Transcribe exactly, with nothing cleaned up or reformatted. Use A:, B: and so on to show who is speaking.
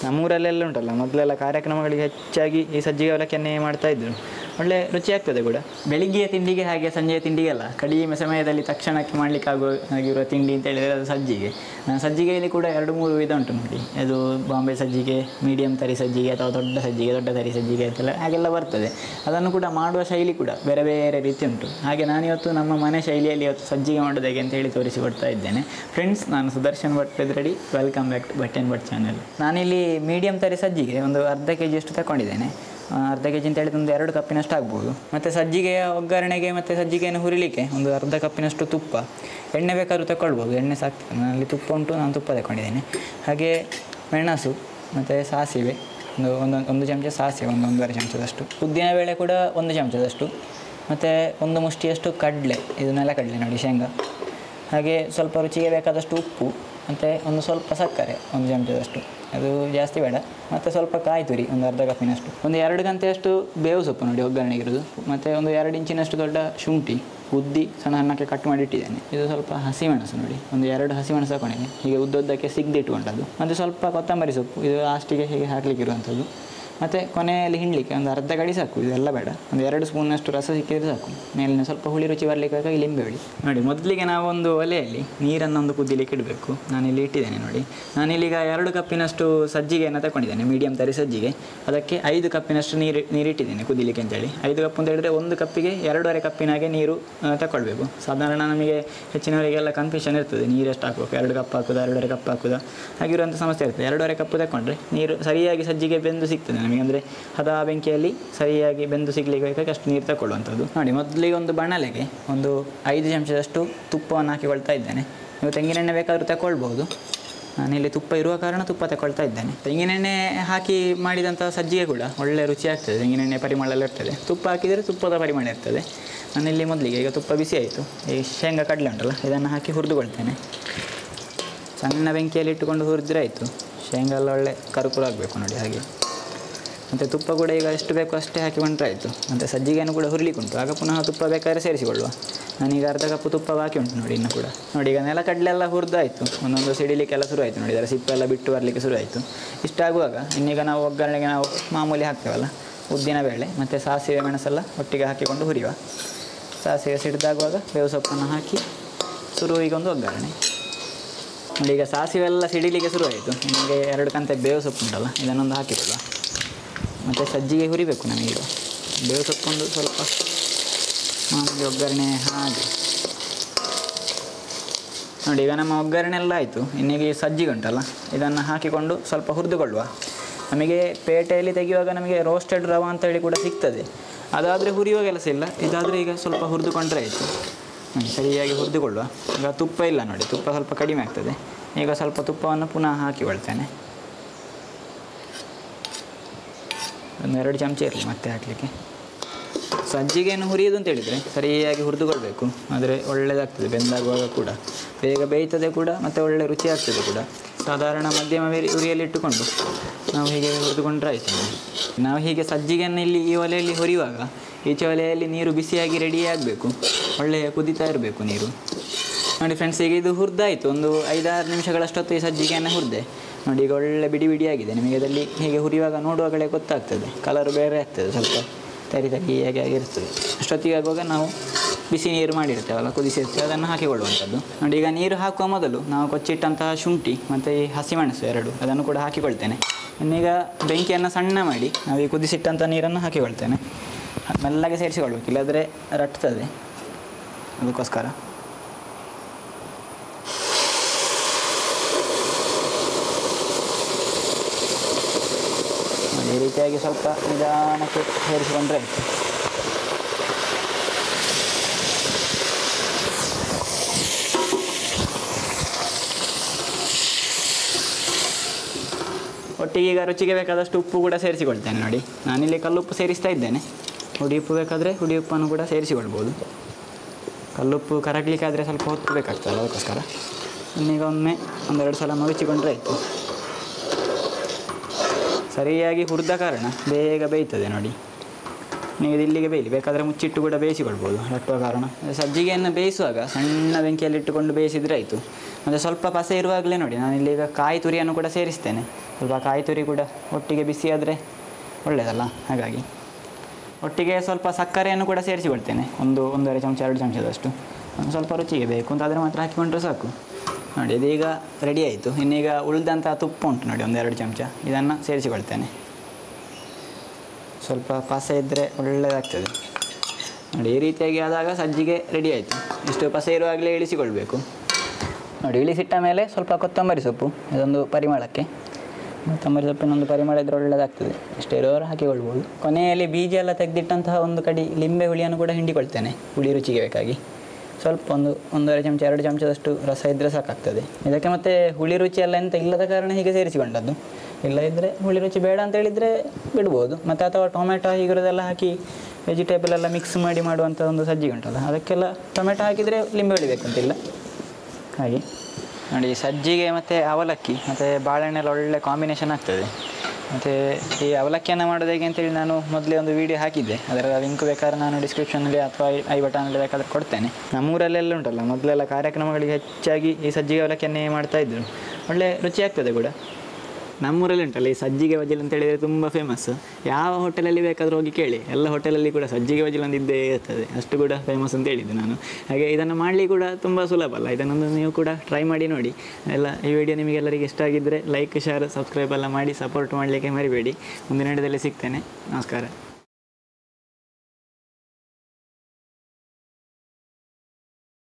A: ನಮ್ಮೂರಲ್ಲೆಲ್ಲ ಉಂಟಲ್ಲ ಮೊದಲೆಲ್ಲ ಕಾರ್ಯಕ್ರಮಗಳಿಗೆ ಹೆಚ್ಚಾಗಿ ಈ ಸಜ್ಜಿಗೆ ಅವಲಕ್ಕಿಯನ್ನೇ ಮಾಡ್ತಾಯಿದ್ರು. ಒಳ್ಳೆ ರುಚಿ ಆಗ್ತದೆ ಕೂಡ. ಬೆಳಿಗ್ಗೆಯ ತಿಂಡಿಗೆ ಹಾಗೆ ಸಂಜೆಯ ತಿಂಡಿಗೆಲ್ಲ ಕಡಿಮೆ ಸಮಯದಲ್ಲಿ ತಕ್ಷಣಕ್ಕೆ ಮಾಡಲಿಕ್ಕೆ ಆಗೋ ಆಗಿರುವ ತಿಂಡಿ ಅಂತ ಹೇಳಿದರೆ ಅದು ಸಜ್ಜಿಗೆ. ಸಜ್ಜಿಗೆಯಲ್ಲಿ ಕೂಡ ಎರಡು ಮೂರು ವಿಧ ಉಂಟು ನೋಡಿ. ಅದು ಬಾಂಬೆ ಸಜ್ಜಿಗೆ, ಮೀಡಿಯಮ್ ತರಿ ಸಜ್ಜಿಗೆ ಅಥವಾ ದೊಡ್ಡ ಸಜ್ಜಿಗೆ, ದೊಡ್ಡ ತರಿ ಸಜ್ಜಿಗೆ ಅಂತೆಲ್ಲ ಹಾಗೆಲ್ಲ ಬರ್ತದೆ. ಅದನ್ನು ಕೂಡ ಮಾಡುವ ಶೈಲಿ ಕೂಡ ಬೇರೆ ಬೇರೆ ರೀತಿ ಉಂಟು. ಹಾಗೆ ನಾನಿವತ್ತು ನಮ್ಮ ಮನೆ ಶೈಲಿಯಲ್ಲಿ ಇವತ್ತು ಸಜ್ಜಿಗೆ ಮಾಡೋದು ಹೇಗೆ ಅಂತ ಹೇಳಿ ತೋರಿಸಿಕೊಡ್ತಾ ಇದ್ದೇನೆ. ಫ್ರೆಂಡ್ಸ್, ನಾನು Sudarshan Bhat ready. Welcome back to Bhat and Bhat channel. ನಾನಿಲ್ಲಿ ಮೀಡಿಯಮ್ ತರಿ ಸಜ್ಜಿಗೆ ಒಂದು ಅರ್ಧ ಕೆ ಜಿಯಷ್ಟು ತಗೊಂಡಿದ್ದೇನೆ. ಅರ್ಧ ಕೆ ಜಿ ಅಂತ ಹೇಳಿದ್ರೆ ಒಂದು ಎರಡು ಕಪ್ಪಿನಷ್ಟು ಆಗ್ಬೋದು. ಮತ್ತು ಸಜ್ಜಿಗೆಯ ಒಗ್ಗರಣೆಗೆ ಮತ್ತು ಸಜ್ಜಿಗೆಯನ್ನು ಹುರಿಲಿಕ್ಕೆ ಒಂದು ಅರ್ಧ ಕಪ್ಪಿನಷ್ಟು ತುಪ್ಪ, ಎಣ್ಣೆ ಬೇಕಾದ್ರೂ ತಗೊಳ್ಬೋದು, ಎಣ್ಣೆ ಸಾಕ್ತದೆ. ನನ್ನಲ್ಲಿ ತುಪ್ಪ ಉಂಟು, ನಾನು ತುಪ್ಪ ತಗೊಂಡಿದ್ದೇನೆ. ಹಾಗೆ ಮೆಣಸು ಮತ್ತು ಸಾಸಿವೆ ಒಂದು ಒಂದು ಒಂದು ಚಮಚ ಸಾಸಿವೆ, ಒಂದು ಒಂದೂವರೆ ಚಮಚದಷ್ಟು. ಉದ್ದಿನ ಬೇಳೆ ಕೂಡ ಒಂದು ಚಮಚದಷ್ಟು. ಮತ್ತು ಒಂದು ಮುಷ್ಟಿಯಷ್ಟು ಕಡಲೆ, ಇದು ನೆಲಕಡಲೆ ನೋಡಿ, ಶೇಂಗಾ. ಹಾಗೆ ಸ್ವಲ್ಪ ರುಚಿಗೆ ಬೇಕಾದಷ್ಟು ಉಪ್ಪು, ಮತ್ತು ಒಂದು ಸ್ವಲ್ಪ ಸಕ್ಕರೆ ಒಂದು ಚಮಚದಷ್ಟು, ಅದು ಜಾಸ್ತಿ ಬೇಡ. ಮತ್ತು ಸ್ವಲ್ಪ ಕಾಯಿ ತುರಿ ಒಂದು ಅರ್ಧ ಕಪ್ಪಿನಷ್ಟು. ಒಂದು ಎರಡು ಗಂಟೆಯಷ್ಟು ಬೇವು ಸೊಪ್ಪು ನೋಡಿ ಒಗ್ಗರಣೆಗಿರೋದು. ಮತ್ತು ಒಂದು ಎರಡು ಇಂಚಿನಷ್ಟು ದೊಡ್ಡ ಶುಂಠಿ ಉದ್ದಿ ಸಣ್ಣ ಸಣ್ಣಕ್ಕೆ ಕಟ್ ಮಾಡಿ ಇಟ್ಟಿದ್ದೇನೆ. ಇದು ಸ್ವಲ್ಪ ಹಸಿಮೆಣಸು ನೋಡಿ, ಒಂದು ಎರಡು ಹಸಿಮೆಣಸು ಹಾಕೊಂಡಿದ್ದೀನಿ, ಹೀಗೆ ಉದ್ದದ್ದಕ್ಕೆ ಸಿಗ್ದಿಟ್ಟುಕೊಂಡದ್ದು. ಮತ್ತು ಸ್ವಲ್ಪ ಕೊತ್ತಂಬರಿ ಸೊಪ್ಪು, ಇದು ಲಾಸ್ಟಿಗೆ ಹೀಗೆ ಹಾಕಲಿಕ್ಕಿರುವಂಥದ್ದು. ಮತ್ತು ಕೊನೆಯಲ್ಲಿ ಹಿಂಡಲಿಕ್ಕೆ ಒಂದು ಅರ್ಧ ಗಡಿ ಸಾಕು, ಇದೆಲ್ಲ ಬೇಡ. ಒಂದು ಎರಡು ಸ್ಪೂನಷ್ಟು ರಸ ಸಿಕ್ಕಿದ್ರೆ ಸಾಕು. ಮೇಲಿನ ಸ್ವಲ್ಪ ಹುಳಿ ರುಚಿ ಬರಲಿಕ್ಕಾಗಿ ಲಿಂಬೆ ಹುಳಿ ನೋಡಿ. ಮೊದಲಿಗೆ ನಾವು ಒಂದು ಒಲೆಯಲ್ಲಿ ನೀರನ್ನು ಒಂದು ಕುದಿಲಿಕ್ಕೆ ಇಡಬೇಕು. ನಾನಿಲ್ಲಿ ಇಟ್ಟಿದ್ದೇನೆ ನೋಡಿ. ನಾನಿಲ್ಲೀಗ ಎರಡು ಕಪ್ಪಿನಷ್ಟು ಸಜ್ಜಿಗೆಯನ್ನು ತಗೊಂಡಿದ್ದೇನೆ, ಮೀಡಿಯಮ್ ತರಿ ಸಜ್ಜಿಗೆ. ಅದಕ್ಕೆ ಐದು ಕಪ್ಪಿನಷ್ಟು ನೀರು ನೀರಿಟ್ಟಿದ್ದೇನೆ ಕುದಿಲಿಕ್ಕೆ ಅಂತೇಳಿ. ಐದು ಕಪ್ ಅಂತ ಹೇಳಿದ್ರೆ ಒಂದು ಕಪ್ಪಿಗೆ ಎರಡೂವರೆ ಕಪ್ಪಿನಾಗೆ ನೀರು ತಗೊಳ್ಬೇಕು. ಸಾಧಾರಣ ನಮಗೆ ಹೆಚ್ಚಿನವರಿಗೆಲ್ಲ ಕನ್ಫ್ಯೂಷನ್ ಇರ್ತದೆ, ನೀರು ಎಷ್ಟು ಹಾಕಬೇಕು, ಎರಡು ಕಪ್ ಹಾಕೋದು ಎರಡೂವರೆ ಕಪ್ ಹಾಕೋದು ಹಾಗಿರುವಂಥ ಸಮಸ್ಯೆ ಇರ್ತದೆ. ಎರಡೂವರೆ ಕಪ್ ತಗೊಂಡ್ರೆ ನೀರು ಸರಿಯಾಗಿ ಸಜ್ಜಿಗೆ ಬೆಂದು ಸಿಗ್ತದೆ ನಮಗೆ. ಅಂದರೆ ಹದ ಬೆಂಕಿಯಲ್ಲಿ ಸರಿಯಾಗಿ ಬೆಂದು ಸಿಗಲಿಕ್ಕೆ ಬೇಕಾಗಿ ಅಷ್ಟು ನೀರು ತಗೊಳ್ಳುವಂಥದ್ದು ನೋಡಿ. ಮೊದಲಿಗೆ ಒಂದು ಬಾಣಲೆಗೆ ಒಂದು ಐದು ಚಮಚದಷ್ಟು ತುಪ್ಪವನ್ನು ಹಾಕಿಕೊಳ್ತಾ ಇದ್ದೇನೆ. ನೀವು ತೆಂಗಿನೆಣ್ಣೆ ಬೇಕಾದರೂ ತಗೊಳ್ಬೋದು. ನಾನಿಲ್ಲಿ ತುಪ್ಪ ಇರುವ ಕಾರಣ ತುಪ್ಪ ತಗೊಳ್ತಾ ಇದ್ದೇನೆ. ತೆಂಗಿನೆಣ್ಣೆ ಹಾಕಿ ಮಾಡಿದಂಥ ಸಜ್ಜಿಗೆ ಕೂಡ ಒಳ್ಳೆ ರುಚಿ ಆಗ್ತದೆ. ತೆಂಗಿನೆಣ್ಣೆ ಪರಿಮಳ ಎಲ್ಲ ಇರ್ತದೆ. ತುಪ್ಪ ಹಾಕಿದರೆ ತುಪ್ಪದ ಪರಿಮಳ ಇರ್ತದೆ. ನಾನಿಲ್ಲಿ ಮೊದಲಿಗೆ ಈಗ ತುಪ್ಪ ಬಿಸಿ ಆಯಿತು. ಈ ಶೇಂಗಾ ಕಡಲೆ ಉಂಟಲ್ಲ, ಇದನ್ನು ಹಾಕಿ ಹುರಿದುಕೊಳ್ತೇನೆ. ಸಣ್ಣ ಬೆಂಕಿಯಲ್ಲಿ ಇಟ್ಟುಕೊಂಡು ಹುರಿದ್ರೆ ಆಯಿತು. ಶೇಂಗಾ ಎಲ್ಲ ಒಳ್ಳೆ ಕರುಕುರು ಆಗಬೇಕು ನೋಡಿ ಹಾಗೆ. ಮತ್ತು ತುಪ್ಪ ಕೂಡ ಈಗ ಎಷ್ಟು ಬೇಕೋ ಅಷ್ಟೇ ಹಾಕಿಕೊಂಡ್ರೆ ಆಯಿತು. ಮತ್ತು ಸಜ್ಜಿಗೆಯನ್ನು ಕೂಡ ಹುರಿಲಿಕ್ಕೆ ಉಂಟು, ಆಗ ಪುನಃ ತುಪ್ಪ ಬೇಕಾದ್ರೆ ಸೇರಿಸಿಕೊಳ್ಳುವ. ನಾನೀಗ ಅರ್ಧ ಕಪ್ಪು ತುಪ್ಪ ಹಾಕಿ ಉಂಟು ನೋಡಿ ಇನ್ನೂ ಕೂಡ. ನೋಡಿ ಈಗ ನೆಲಕಡಲೆಲ್ಲ ಹುರಿದಾಯಿತು, ಒಂದೊಂದು ಸಿಡಿಲಿಕ್ಕೆಲ್ಲ ಶುರು ಆಯಿತು ನೋಡಿ. ಇದರ ಸಿಪ್ಪೆಲ್ಲ ಬಿಟ್ಟು ಬರಲಿಕ್ಕೆ ಶುರು ಆಯಿತು. ಇಷ್ಟಾಗುವಾಗ ಇನ್ನೀಗ ನಾವು ಒಗ್ಗರಣೆಗೆ ನಾವು ಮಾಮೂಲಿ ಹಾಕ್ತೇವಲ್ಲ, ಉದ್ದಿನ ಬೇಳೆ ಮತ್ತು ಸಾಸಿವೆ ಮೆಣಸೆಲ್ಲ ಒಟ್ಟಿಗೆ ಹಾಕಿಕೊಂಡು ಹುರಿಯುವ. ಸಾಸಿವೆ ಸಿಡಿದಾಗುವಾಗ ಬೇವು ಸೊಪ್ಪನ್ನು ಹಾಕಿ ಶುರು ಈಗ ಒಂದು ಒಗ್ಗರಣೆ ನೋಡಿ. ಈಗ ಸಾಸಿವೆ ಎಲ್ಲ ಸಿಡಿಲಿಕ್ಕೆ ಶುರು ಆಯಿತು. ನಿಮಗೆ ಎರಡು ಕಂತೆ ಬೇವು ಸೊಪ್ಪು ಉಂಟಲ್ಲ, ಇದನ್ನೊಂದು ಹಾಕಿಕೊಳ್ಳುವ. ಮತ್ತು ಸಜ್ಜಿಗೆ ಹುರಿಬೇಕು ನಮಗೀಗ. ಬೇವು ಸೊಪ್ಪೊಂದು ಸ್ವಲ್ಪ ಮಾಮೂಲಿ ಒಗ್ಗರಣೆ ಹಾಗೆ ನೋಡಿ. ಈಗ ನಮ್ಮ ಒಗ್ಗರಣೆ ಎಲ್ಲ ಆಯಿತು. ಇನ್ನೀಗ ಸಜ್ಜಿಗೆ ಉಂಟಲ್ಲ, ಇದನ್ನು ಹಾಕಿಕೊಂಡು ಸ್ವಲ್ಪ ಹುರಿದುಕೊಳ್ಳುವ. ನಮಗೆ ಪೇಟೆಯಲ್ಲಿ ತೆಗೆಯುವಾಗ ನಮಗೆ ರೋಸ್ಟೆಡ್ ರವಾ ಅಂತೇಳಿ ಕೂಡ ಸಿಗ್ತದೆ. ಅದಾದರೆ ಹುರಿಯುವ ಕೆಲಸ ಇಲ್ಲ. ಇದಾದರೆ ಈಗ ಸ್ವಲ್ಪ ಹುರಿದುಕೊಂಡ್ರೆ ಆಯಿತು. ಸರಿಯಾಗಿ ಹುರಿದುಕೊಳ್ಳುವ. ಈಗ ತುಪ್ಪ ಇಲ್ಲ ನೋಡಿ, ತುಪ್ಪ ಸ್ವಲ್ಪ ಕಡಿಮೆ ಆಗ್ತದೆ. ಈಗ ಸ್ವಲ್ಪ ತುಪ್ಪವನ್ನು ಪುನಃ ಹಾಕಿಕೊಳ್ತೇನೆ. ಒಂದು ಎರಡು ಚಮಚ ಇರಲಿ ಮತ್ತೆ ಹಾಕಲಿಕ್ಕೆ. ಸಜ್ಜಿಗೆಯನ್ನು ಹುರಿಯೋದು ಅಂತ ಹೇಳಿದರೆ ಸರಿಯಾಗಿ ಹುರಿದುಕೊಳ್ಬೇಕು, ಆದರೆ ಒಳ್ಳೆಯದಾಗ್ತದೆ. ಬೆಂದಾಗುವಾಗ ಕೂಡ ಬೇಗ ಬೇಯ್ತದೆ ಕೂಡ, ಮತ್ತು ಒಳ್ಳೆ ರುಚಿ ಆಗ್ತದೆ ಕೂಡ. ಸಾಧಾರಣ ಮಧ್ಯಮ ಉರಿಯಲ್ಲಿ ಇಟ್ಟುಕೊಂಡು ನಾವು ಹೀಗೆ ಹುರಿದುಕೊಂಡ್ರೆ ಆಯಿತು. ನಾವು ಹೀಗೆ ಸಜ್ಜಿಗೆಯನ್ನು ಇಲ್ಲಿ ಈ ಒಲೆಯಲ್ಲಿ ಹುರಿಯುವಾಗ ಈಚೆ ಒಲೆಯಲ್ಲಿ ನೀರು ಬಿಸಿಯಾಗಿ ರೆಡಿ ಆಗಬೇಕು, ಒಳ್ಳೆಯ ಕುದೀತಾ ಇರಬೇಕು ನೀರು ನೋಡಿ. ಫ್ರೆಂಡ್ಸ್, ಈಗ ಇದು ಹುರಿದಾಯಿತು. ಒಂದು ಐದಾರು ನಿಮಿಷಗಳಷ್ಟೊತ್ತು ಈ ಸಜ್ಜಿಗೆಯನ್ನು ಹುರಿದೆ ನೋಡಿ. ಈಗ ಒಳ್ಳೆ ಬಿಡಿ ಬಿಡಿ ಆಗಿದೆ. ನಿಮಗೆ ಅದರಲ್ಲಿ ಹೀಗೆ ಹುರಿಯುವಾಗ ನೋಡುವಾಗಲೇ ಗೊತ್ತಾಗ್ತದೆ, ಕಲರ್ ಬೇರೆ ಆಗ್ತದೆ, ಸ್ವಲ್ಪ ತರಿ ತರಿ ಹೇಗೆ ಆಗಿರ್ತದೆ. ಅಷ್ಟೊತ್ತಿಗೆ ಆಗುವಾಗ ನಾವು ಬಿಸಿ ನೀರು ಮಾಡಿರ್ತೇವಲ್ಲ, ಕುದಿಸಿರ್ತೇವೆ, ಅದನ್ನು ಹಾಕಿಕೊಳ್ಳುವಂಥದ್ದು ನೋಡಿ. ಈಗ ನೀರು ಹಾಕುವ ಮೊದಲು ನಾವು ಕೊಚ್ಚಿಟ್ಟಂತಹ ಶುಂಠಿ ಮತ್ತು ಈ ಹಸಿಮೆಣಸು ಎರಡು ಅದನ್ನು ಕೂಡ ಹಾಕಿಕೊಳ್ತೇನೆ. ಇನ್ನೀಗ ಬೆಂಕಿಯನ್ನು ಸಣ್ಣ ಮಾಡಿ ನಾವು ಈ ಕುದಿಸಿಟ್ಟಂಥ ನೀರನ್ನು ಹಾಕಿಕೊಳ್ತೇನೆ. ಮೆಲ್ಲಗೆ ಸೇರಿಸಿಕೊಳ್ಬೇಕು, ಇಲ್ಲಾದರೆ ರಟ್ತದೆ. ಅದಕ್ಕೋಸ್ಕರ ಈ ರೀತಿಯಾಗಿ ಸ್ವಲ್ಪ ನಿಧಾನಕ್ಕೆ ಸೇರಿಸಿಕೊಂಡ್ರೆ ಆಯಿತು. ಒಟ್ಟಿಗೆ ಈಗ ರುಚಿಗೆ ಬೇಕಾದಷ್ಟು ಉಪ್ಪು ಕೂಡ ಸೇರಿಸಿಕೊಳ್ತೇನೆ ನೋಡಿ. ನಾನಿಲ್ಲಿ ಕಲ್ಲುಪ್ಪು ಸೇರಿಸ್ತಾ ಇದ್ದೇನೆ. ಹುಡಿ ಉಪ್ಪು ಬೇಕಾದರೆ ಹುಡಿ ಉಪ್ಪನ್ನು ಕೂಡ ಸೇರಿಸಿಕೊಳ್ಬೋದು. ಕಲ್ಲುಪ್ಪು ಕರಗಲಿಕ್ಕಾದರೆ ಸ್ವಲ್ಪ ಹೊತ್ತು ಬೇಕಾಗ್ತದೆ, ಅದಕ್ಕೋಸ್ಕರ ಇನ್ನೀಗ ಒಮ್ಮೆ ಒಂದೆರಡು ಸಲ ಮಗುಚಿಕೊಂಡ್ರೆ ಆಯಿತು. ಸರಿಯಾಗಿ ಹುರಿದ ಕಾರಣ ಬೇಗ ಬೇಯ್ತದೆ ನೋಡಿ. ನೀವು ಇಲ್ಲಿಗೆ ಬೇಯಲಿ, ಬೇಕಾದರೆ ಮುಚ್ಚಿಟ್ಟು ಕೂಡ ಬೇಯಿಸಿಕೊಳ್ಬೋದು. ರಟ್ಟುವ ಕಾರಣ ಸಜ್ಜಿಗೆಯನ್ನು ಬೇಯಿಸುವಾಗ ಸಣ್ಣ ಬೆಂಕಿಯಲ್ಲಿ ಇಟ್ಟುಕೊಂಡು ಬೇಯಿಸಿದರೆ ಆಯಿತು. ಮತ್ತು ಸ್ವಲ್ಪ ಪಸೆ ಇರುವಾಗಲೇ ನೋಡಿ ನಾನು ಇಲ್ಲಿ ಈಗ ಕಾಯಿ ತುರಿಯನ್ನು ಕೂಡ ಸೇರಿಸ್ತೇನೆ. ಸ್ವಲ್ಪ ಕಾಯಿ ತುರಿ ಕೂಡ ಒಟ್ಟಿಗೆ ಬಿಸಿ ಆದರೆ ಒಳ್ಳೆಯದಲ್ಲ, ಹಾಗಾಗಿ ಒಟ್ಟಿಗೆ ಸ್ವಲ್ಪ ಸಕ್ಕರೆಯನ್ನು ಕೂಡ ಸೇರಿಸಿಕೊಳ್ತೇನೆ. ಒಂದು ಒಂದೂವರೆ ಚಮಚ ಎರಡು ಚಮಚದಷ್ಟು ಒಂದು ಸ್ವಲ್ಪ ರುಚಿಗೆ ಬೇಕು ಅಂತ ಆದರೆ ಮಾತ್ರ ಹಾಕಿಕೊಂಡ್ರೆ ಸಾಕು. ನೋಡಿ ಇದೀಗ ರೆಡಿ ಆಯಿತು. ಇನ್ನೀಗ ಉಳಿದಂಥ ತುಪ್ಪ ಉಂಟು ನೋಡಿ ಒಂದೆರಡು ಚಮಚ, ಇದನ್ನು ಸೇರಿಸಿಕೊಳ್ತೇನೆ. ಸ್ವಲ್ಪ ಪಸೆ ಇದ್ದರೆ ಒಳ್ಳೆಯದಾಗ್ತದೆ ನೋಡಿ. ಈ ರೀತಿಯಾಗಿ ಆದಾಗ ಸಜ್ಜಿಗೆ ರೆಡಿ ಆಯಿತು. ಇಷ್ಟು ಪಸೆ ಇರುವಾಗಲೇ ಇಳಿಸಿಕೊಳ್ಬೇಕು ನೋಡಿ. ಇಳಿಸಿಟ್ಟ ಮೇಲೆ ಸ್ವಲ್ಪ ಕೊತ್ತಂಬರಿ ಸೊಪ್ಪು, ಇದೊಂದು ಪರಿಮಳಕ್ಕೆ. ಕೊತ್ತಂಬರಿ ಸೊಪ್ಪಿನೊಂದು ಪರಿಮಳ ಇದ್ದರೆ ಒಳ್ಳೆಯದಾಗ್ತದೆ. ಇಷ್ಟೇ ಇರೋರು ಹಾಕಿಕೊಳ್ಬೋದು. ಕೊನೆಯಲ್ಲಿ ಬೀಜ ಎಲ್ಲ ತೆಗೆದಿಟ್ಟಂತಹ ಒಂದು ಕಡಿ ಲಿಂಬೆ ಹುಳಿಯನ್ನು ಕೂಡ ಹಿಂಡಿಕೊಳ್ತೇನೆ ಹುಳಿ ರುಚಿಗೆ ಬೇಕಾಗಿ. ಸ್ವಲ್ಪ ಒಂದು ಒಂದೂವರೆ ಚಮಚ ಎರಡು ಚಮಚದಷ್ಟು ರಸ ಇದ್ದರೆ ಸಾಕಾಗ್ತದೆ. ಇದಕ್ಕೆ ಮತ್ತು ಹುಳಿ ರುಚಿ ಎಲ್ಲ ಎಂತ ಇಲ್ಲದ ಕಾರಣ ಹೀಗೆ ಸೇರಿಸಿಕೊಂಡದ್ದು. ಇಲ್ಲ ಇದ್ದರೆ ಹುಳಿ ರುಚಿ ಬೇಡ ಅಂತ ಹೇಳಿದರೆ ಬಿಡ್ಬೋದು. ಮತ್ತು ಅಥವಾ ಟೊಮೆಟೊ ಹೀಗಿರೋದೆಲ್ಲ ಹಾಕಿ ವೆಜಿಟೇಬಲ್ ಎಲ್ಲ ಮಿಕ್ಸ್ ಮಾಡಿ ಮಾಡುವಂಥ ಒಂದು ಸಜ್ಜಿಗೆ ಉಂಟಲ್ಲ, ಅದಕ್ಕೆಲ್ಲ ಟೊಮೆಟೊ ಹಾಕಿದರೆ ಲಿಂಬೆ ಹುಳಿ ಬೇಕಂತಿಲ್ಲ. ಹಾಗೆ ನೋಡಿ ಸಜ್ಜಿಗೆ ಮತ್ತು ಅವಲಕ್ಕಿ ಮತ್ತು ಬಾಳೆಹಣ್ಣೆಲ್ಲ ಒಳ್ಳೆ ಕಾಂಬಿನೇಷನ್ ಆಗ್ತದೆ. ಮತ್ತು ಈ ಅವಲಕ್ಕಿಯನ್ನು ಮಾಡೋದು ಹೇಗೆ ಅಂತೇಳಿ ನಾನು ಮೊದಲೇ ಒಂದು ವೀಡಿಯೋ ಹಾಕಿದ್ದೆ. ಅದರ ಲಿಂಕ್ ಬೇಕಾದ್ರೆ ನಾನು ಡಿಸ್ಕ್ರಿಪ್ಷನಲ್ಲಿ ಅಥವಾ ಐ ಬಟನಲ್ಲಿ ಬೇಕಾದ್ರೆ ಕೊಡ್ತೇನೆ. ನಮ್ಮೂರಲ್ಲೆಲ್ಲ ಉಂಟಲ್ಲ ಮೊದಲೆಲ್ಲ ಕಾರ್ಯಕ್ರಮಗಳಿಗೆ ಹೆಚ್ಚಾಗಿ ಈ ಸಜ್ಜಿಗೆ ಅವಲಕ್ಕಿಯನ್ನೇ ಮಾಡ್ತಾಯಿದ್ರು. ಒಳ್ಳೆ ರುಚಿ ಆಗ್ತದೆ ಕೂಡ. ನಮ್ಮೂರಲ್ಲಿ ಉಂಟಲ್ಲ ಈ ಸಜ್ಜಿಗೆ ಬಜಿಲ್ ಅಂತ ಹೇಳಿದರೆ ತುಂಬ ಫೇಮಸ್. ಯಾವ ಹೋಟೆಲಲ್ಲಿ ಬೇಕಾದರೂ ಹೋಗಿ ಕೇಳಿ, ಎಲ್ಲ ಹೋಟೆಲಲ್ಲಿ ಕೂಡ ಸಜ್ಜಿಗೆ ಬಜಿಲ್ ಒಂದು ಇದ್ದೇ ಇರ್ತದೆ. ಅಷ್ಟು ಕೂಡ ಫೇಮಸ್ ಅಂತ ಹೇಳಿದ್ದೆ ನಾನು. ಹಾಗೆ ಇದನ್ನು ಮಾಡಲಿ ಕೂಡ ತುಂಬ ಸುಲಭ ಅಲ್ಲ. ಇದನ್ನೊಂದು ನೀವು ಕೂಡ ಟ್ರೈ ಮಾಡಿ ನೋಡಿ. ಎಲ್ಲ ಈ ವಿಡಿಯೋ ನಿಮಗೆಲ್ಲರಿಗೆ ಇಷ್ಟ ಆಗಿದ್ದರೆ ಲೈಕ್ ಶೇರ್ ಸಬ್ಸ್ಕ್ರೈಬ್ ಎಲ್ಲ ಮಾಡಿ ಸಪೋರ್ಟ್ ಮಾಡಲಿಕ್ಕೆ ಮರಿಬೇಡಿ. ಮುಂದಿನ ವಿಡಿಯೋದಲ್ಲಿ ಸಿಗ್ತೇನೆ. ನಮಸ್ಕಾರ.